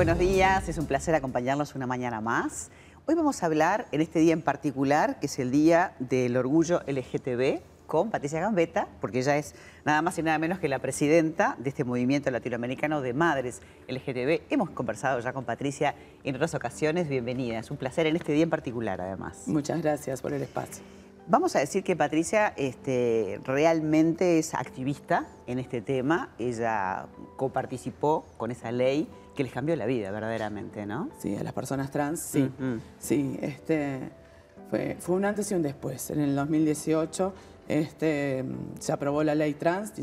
Buenos días, es un placer acompañarlos una mañana más. Hoy vamos a hablar en este día en particular, que es el Día del Orgullo LGTB, con Patricia Gambetta, porque ella es nada más y nada menos que la presidenta de este movimiento latinoamericano de madres LGTB. Hemos conversado ya con Patricia en otras ocasiones. Bienvenida, es un placer en este día en particular además. Muchas gracias por el espacio. Vamos a decir que Patricia realmente es activista en este tema. Ella coparticipó con esa ley que les cambió la vida verdaderamente, ¿no? Sí, a las personas trans, sí. Sí, fue un antes y un después. En el 2018 se aprobó la ley trans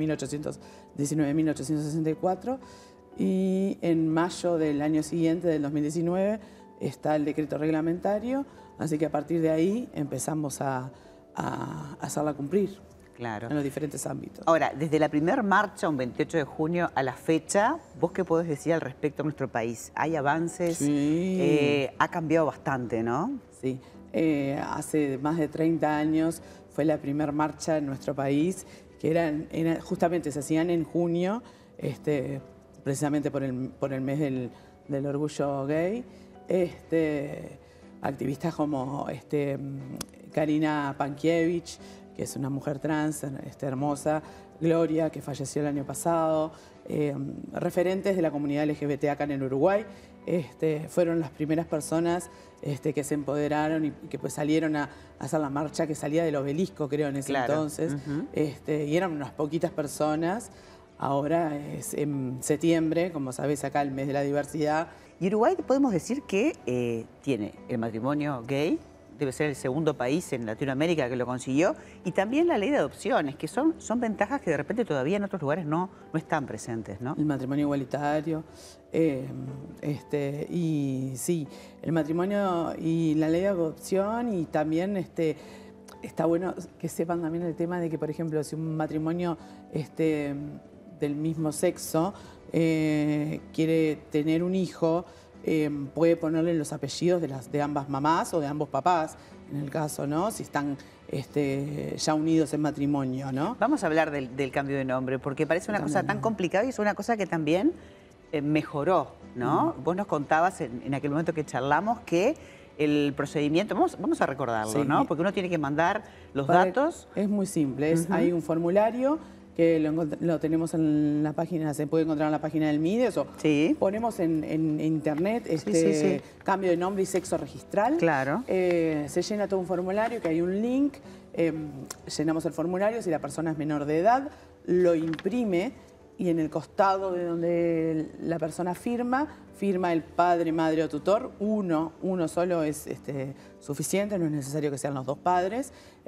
19.864 y en mayo del año siguiente, del 2019, está el decreto reglamentario. Así que a partir de ahí empezamos a hacerla cumplir. Claro. En los diferentes ámbitos. Ahora, desde la primera marcha, un 28 de junio, a la fecha, ¿vos qué podés decir al respecto a nuestro país? ¿Hay avances? Sí. Ha cambiado bastante, ¿no? Sí. Hace más de 30 años fue la primera marcha en nuestro país, que justamente se hacían en junio, precisamente por el mes del orgullo gay. Activistas como Karina Pankiewicz, que es una mujer trans hermosa, Gloria, que falleció el año pasado, referentes de la comunidad LGBT acá en el Uruguay, fueron las primeras personas que se empoderaron y que pues salieron a hacer la marcha que salía del obelisco, creo, en ese entonces, y eran unas poquitas personas. Ahora es en septiembre, como sabés, acá el mes de la diversidad. Y Uruguay podemos decir que tiene el matrimonio gay, debe ser el segundo país en Latinoamérica que lo consiguió, y también la ley de adopciones, que son ventajas que de repente todavía en otros lugares no están presentes, ¿no? El matrimonio igualitario, y sí, el matrimonio y la ley de adopción, y también está bueno que sepan también el tema de que, por ejemplo, si un matrimonio del mismo sexo quiere tener un hijo, puede ponerle los apellidos de ambas mamás o de ambos papás, en el caso, ¿no? Si están ya unidos en matrimonio, ¿no? Vamos a hablar del cambio de nombre, porque parece una cosa tan complicada y es una cosa que también mejoró, ¿no? Vos nos contabas en aquel momento que charlamos que el procedimiento, vamos a recordarlo, sí, ¿no? Porque uno tiene que mandar los datos. Es muy simple, hay un formulario que lo tenemos en la página, se puede encontrar en la página del MIDES, o ponemos en internet cambio de nombre y sexo registral. Claro. Se llena todo un formulario, que hay un link, llenamos el formulario, si la persona es menor de edad, lo imprime y en el costado de donde la persona firma el padre, madre o tutor. Uno solo es suficiente, no es necesario que sean los dos padres.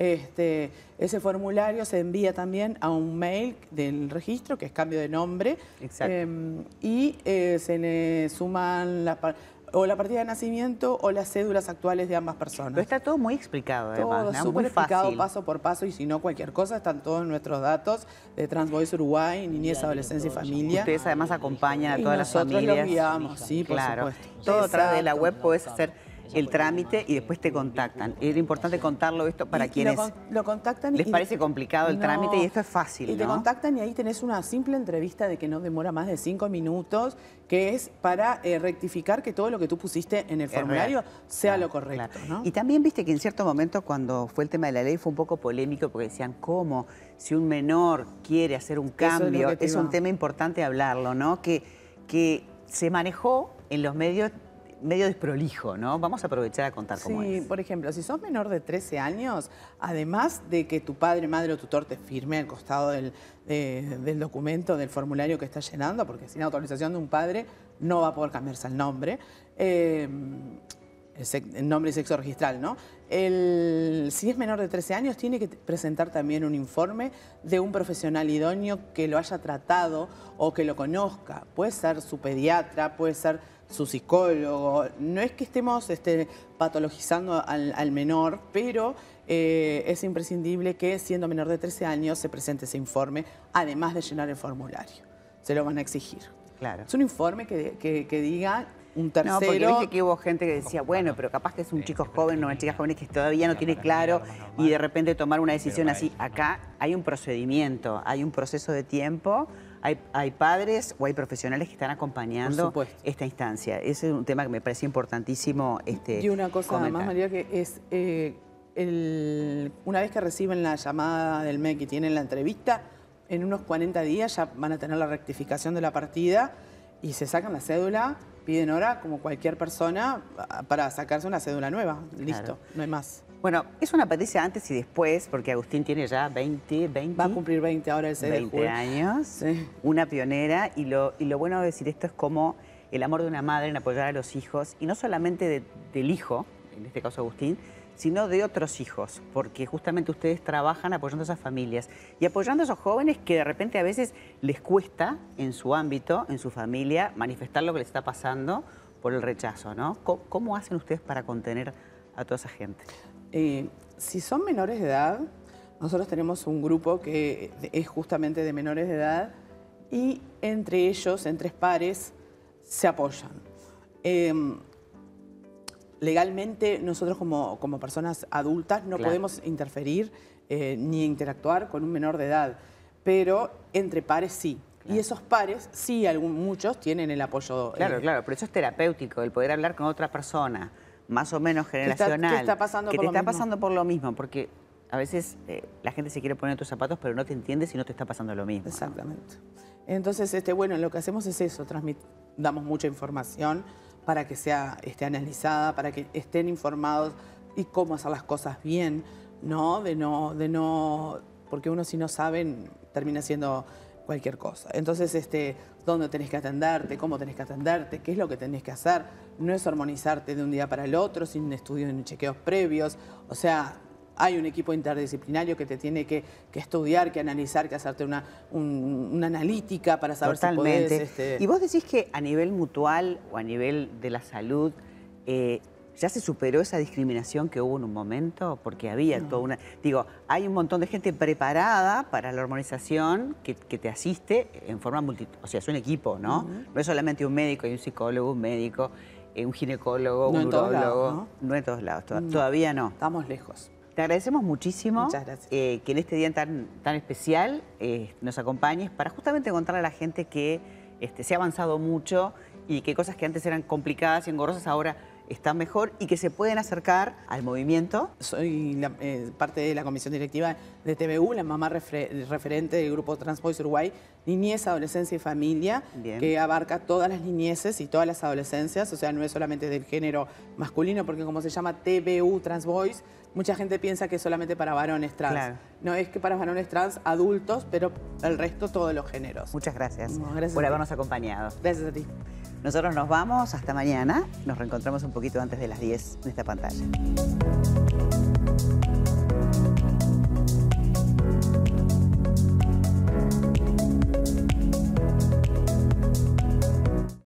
Ese formulario se envía también a un mail del registro, que es cambio de nombre. Exacto. Y se le suman o la partida de nacimiento o las cédulas actuales de ambas personas. Pero está todo muy explicado, además. Todo súper explicado, paso por paso, y si no, cualquier cosa, están todos nuestros datos de Trans Boys Uruguay, Niñez, Adolescencia y Familia. Ustedes además acompañan a todas las familias. Nosotros los guiamos, sí, por supuesto. Todo a través de la web podés hacer el trámite y después te contactan. Era importante contarlo esto para quienes lo contactan les parece complicado el trámite, y esto es fácil, y te contactan y ahí tenés una simple entrevista de que no demora más de 5 minutos, que es para rectificar que todo lo que tú pusiste en el formulario sea lo correcto, ¿no? Y también viste que en cierto momento, cuando fue el tema de la ley, fue un poco polémico porque decían, ¿cómo? Si un menor quiere hacer un cambio, es un tema importante hablarlo, ¿no? Que se manejó en los medios medio desprolijo, ¿no? Vamos a aprovechar a contar cómo es. Sí, por ejemplo, si sos menor de 13 años, además de que tu padre, madre o tutor te firme al costado del documento, del formulario que estás llenando, porque sin autorización de un padre no va a poder cambiarse el nombre, el nombre y sexo registral, ¿no? Si es menor de 13 años, tiene que presentar también un informe de un profesional idóneo que lo haya tratado o que lo conozca. Puede ser su pediatra, puede ser su psicólogo. No es que estemos patologizando al menor, pero es imprescindible que, siendo menor de 13 años, se presente ese informe, además de llenar el formulario. Se lo van a exigir. Claro. Es un informe que diga un tercero. No, porque viste que hubo gente que decía, bueno, pero capaz que es un chico joven o una chica joven que todavía no tiene claro y de repente tomar una decisión así. Acá hay un procedimiento, hay un proceso de tiempo, hay padres o hay profesionales que están acompañando esta instancia. Ese es un tema que me parece importantísimo y una cosa comentar. más, María, que es una vez que reciben la llamada del MEC y tienen la entrevista, en unos 40 días ya van a tener la rectificación de la partida y se sacan la cédula, piden hora como cualquier persona para sacarse una cédula nueva. Listo, claro. No hay más. Bueno, es una Patricia antes y después, porque Agustín tiene ya 20... Va a cumplir 20 ahora el 6 de julio. 20 años, sí. Una pionera, y lo bueno de decir esto es como el amor de una madre en apoyar a los hijos, y no solamente del hijo, en este caso Agustín, sino de otros hijos, porque justamente ustedes trabajan apoyando a esas familias y apoyando a esos jóvenes que de repente a veces les cuesta en su ámbito, en su familia, manifestar lo que les está pasando por el rechazo, ¿no? ¿Cómo hacen ustedes para contener a toda esa gente? Si son menores de edad, nosotros tenemos un grupo que es justamente de menores de edad y entre ellos, entre pares, se apoyan. Legalmente nosotros como personas adultas no podemos interferir ni interactuar con un menor de edad, pero entre pares sí. Y esos pares, sí, muchos tienen el apoyo. Claro, claro, pero eso es terapéutico, el poder hablar con otra persona, más o menos generacional, que está pasando por lo mismo, porque a veces la gente se quiere poner en tus zapatos, pero no te entiende si no te está pasando lo mismo. Exactamente. Entonces, bueno, lo que hacemos es eso, damos mucha información para que sea analizada, para que estén informados y cómo hacer las cosas bien, ¿no? Porque uno si no sabe termina haciendo cualquier cosa. Entonces, dónde tenés que atenderte, cómo tenés que atenderte, qué es lo que tenés que hacer. No es hormonizarte de un día para el otro, sin estudios ni chequeos previos. O sea, hay un equipo interdisciplinario que te tiene que estudiar, que analizar, que hacerte una analítica para saber si podés... Y vos decís que a nivel mutual o a nivel de la salud, ¿ya se superó esa discriminación que hubo en un momento? Porque había toda una... Digo, hay un montón de gente preparada para la hormonización que te asiste en forma o sea, es un equipo, ¿no? No es solamente un médico, hay un psicólogo, un médico, un ginecólogo, un urólogo. No en todos lados, todavía no. Estamos lejos. Te agradecemos muchísimo. Muchas gracias. Que en este día tan especial nos acompañes para justamente contarle a la gente que se ha avanzado mucho y que cosas que antes eran complicadas y engorrosas ahora están mejor y que se pueden acercar al movimiento. Soy parte de la comisión directiva de TVU, la mamá referente del grupo Trans Boys Uruguay, Niñez, Adolescencia y Familia, que abarca todas las niñeces y todas las adolescencias, o sea, no es solamente del género masculino, porque como se llama TVU Trans Boys, mucha gente piensa que es solamente para varones trans. Claro. No, es que para varones trans adultos, pero el resto todos los géneros. Muchas gracias, por habernos acompañado. Gracias a ti. Nosotros nos vamos hasta mañana. Nos reencontramos un poquito antes de las 10 en esta pantalla.